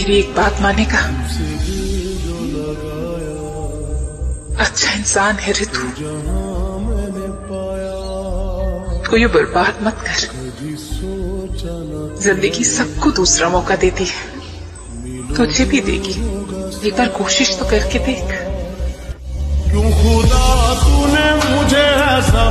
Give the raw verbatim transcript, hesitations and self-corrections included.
मेरी एक बात मानेगा? अच्छा इंसान है रे तू, तो ये बर्बाद मत कर। जिंदगी सबको दूसरा मौका देती है, तुझे भी देगी। एक बार कोशिश तो करके देख। क्यों खुदा तूने मुझे ऐसा